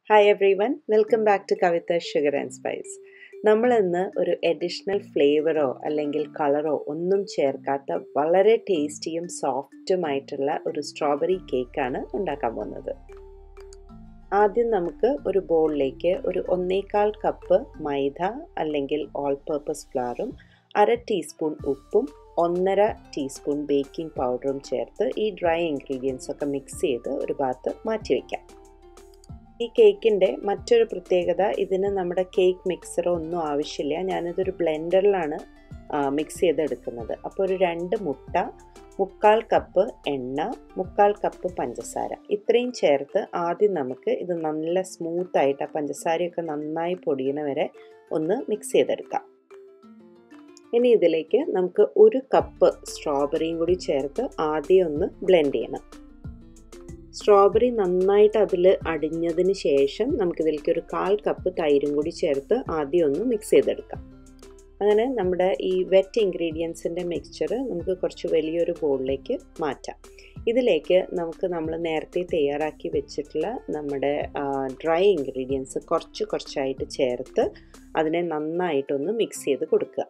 Hi everyone, welcome back to Kavitha Sugar and Spice. നമ്മൾ ഇന്ന് ഒരു അഡീഷണൽ ഫ്ലേവറോ അല്ലെങ്കിൽ കളറോ ഒന്നും ചേർക്കാത്ത വളരെ ടേസ്റ്റിയും സോഫ്റ്റുമായിട്ടുള്ള ഒരു സ്ട്രോബെറി കേക്കാണ് ഉണ്ടാക്കാൻ പോകുന്നത്. ആദ്യം നമുക്ക് ഒരു ബൗളിലേക്ക് ഒരു 1.25 കപ്പ് മൈദ അല്ലെങ്കിൽ ഓൾ പർപ്പസ് ഫ്ലവറും 1/2 ടീസ്പൂൺ ഉപ്പും 1.5 ടീസ്പൂൺ ബേക്കിംഗ് പൗഡറും ചേർത്ത് ഈ ഡ്രൈ ഇൻഗ്രീഡിയൻസ് ഒക്കെ മിക്സ് ചെയ്ത് ഒരു ഭാഗത്ത് മാറ്റി വയ്ക്കാം. ഈ കേക്കിൻ്റെ മറ്റൊരു പ്രത്യേകത, ഇതിന് നമ്മുടെ കേക്ക് മിക്സറോ ഒന്നും ആവശ്യമില്ല. ഞാനിതൊരു ബ്ലെൻഡറിലാണ് മിക്സ് ചെയ്തെടുക്കുന്നത്. അപ്പോൾ ഒരു 2 മുട്ട, 3/4 കപ്പ് എണ്ണ, 3/4 കപ്പ് പഞ്ചസാര ഇത്രയും ചേർത്ത് ആദ്യം നമുക്ക് ഇത് നല്ല സ്മൂത്തായിട്ട് ആ പഞ്ചസാരയൊക്കെ നന്നായി പൊടിയണ വരെ ഒന്ന് മിക്സ് ചെയ്തെടുക്കാം. ഇനി ഇതിലേക്ക് നമുക്ക് 1 കപ്പ് സ്ട്രോബെറിയും കൂടി ചേർത്ത് ആദ്യം ഒന്ന് ബ്ലെൻഡ് ചെയ്യണം. സ്ട്രോബെറി നന്നായിട്ട് അതിൽ അടിഞ്ഞതിന് ശേഷം നമുക്കിതിലേക്ക് ഒരു 1/4 കപ്പ് തൈരും കൂടി ചേർത്ത് ആദ്യം ഒന്ന് മിക്സ് ചെയ്തെടുക്കാം. അങ്ങനെ നമ്മുടെ ഈ വെറ്റ് ഇൻഗ്രീഡിയൻസിൻ്റെ മിക്സ്ചർ നമുക്ക് കുറച്ച് വലിയൊരു ബൗളിലേക്ക് മാറ്റാം. ഇതിലേക്ക് നമ്മൾ നേരത്തെ തയ്യാറാക്കി വെച്ചിട്ടുള്ള നമ്മുടെ ഡ്രൈ ഇൻഗ്രീഡിയൻസ് കുറച്ചായിട്ട് ചേർത്ത് അതിനെ നന്നായിട്ടൊന്ന് മിക്സ് ചെയ്ത് കൊടുക്കുക.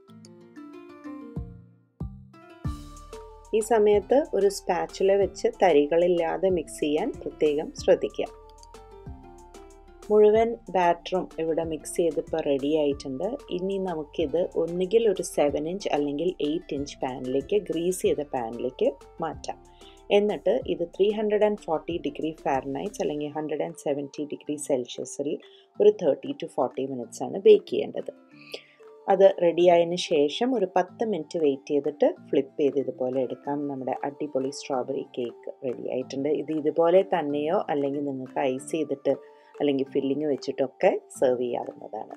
ഈ സമയത്ത് ഒരു സ്പാച്ചുല വെച്ച് തരികളില്ലാതെ മിക്സ് ചെയ്യാൻ പ്രത്യേകം ശ്രദ്ധിക്കുക. മുഴുവൻ ബാറ്ററും ഇവിടെ മിക്സ് ചെയ്തിപ്പോൾ റെഡി ആയിട്ടുണ്ട്. ഇനി നമുക്കിത് ഒന്നുകിൽ ഒരു 7 ഇഞ്ച് അല്ലെങ്കിൽ 8 ഇഞ്ച് പാനിലേക്ക്, ഗ്രീസ് ചെയ്ത പാനിലേക്ക് മാറ്റാം. എന്നിട്ട് ഇത് 340 ഡിഗ്രി ഫാരൻഹൈറ്റ് അല്ലെങ്കിൽ 170 ഡിഗ്രി സെൽഷ്യസിൽ ഒരു 30 to 40 മിനിറ്റ്സ് ആണ് ബേക്ക് ചെയ്യേണ്ടത്. അത് റെഡിയായതിന് ശേഷം ഒരു 10 മിനിറ്റ് വെയിറ്റ് ചെയ്തിട്ട് ഫ്ലിപ്പ് ചെയ്ത് ഇതുപോലെ എടുക്കാം. നമ്മുടെ അടിപൊളി സ്ട്രോബെറി കേക്ക് റെഡി ആയിട്ടുണ്ട്. ഇത് ഇതുപോലെ തന്നെയോ അല്ലെങ്കിൽ നിങ്ങൾക്ക് ഐസ് ചെയ്തിട്ട് അല്ലെങ്കിൽ ഫില്ലിങ് വെച്ചിട്ടൊക്കെ സെർവ് ചെയ്യാവുന്നതാണ്.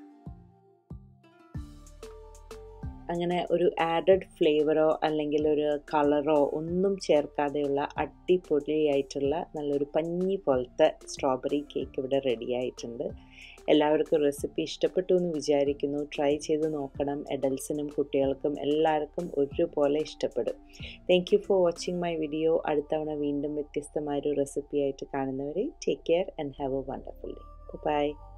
അങ്ങനെ ഒരു ആഡഡ് ഫ്ലേവറോ അല്ലെങ്കിൽ ഒരു കളറോ ഒന്നും ചേർക്കാതെയുള്ള അടിപൊളിയായിട്ടുള്ള നല്ലൊരു പഞ്ഞി പോലത്തെ സ്ട്രോബെറി കേക്ക് ഇവിടെ റെഡി ആയിട്ടുണ്ട്. എല്ലാവർക്കും റെസിപ്പി ഇഷ്ടപ്പെട്ടു എന്ന് വിചാരിക്കുന്നു. ട്രൈ ചെയ്ത് നോക്കണം. അഡൽസിനും കുട്ടികൾക്കും എല്ലാവർക്കും ഒരുപോലെ ഇഷ്ടപ്പെടും. Thank you for watching my video. അടുത്തവണ വീണ്ടും വ്യത്യസ്തമായൊരു റെസിപ്പി ആയിട്ട് കാണുന്നവരെ take care and have a wonderful day. By.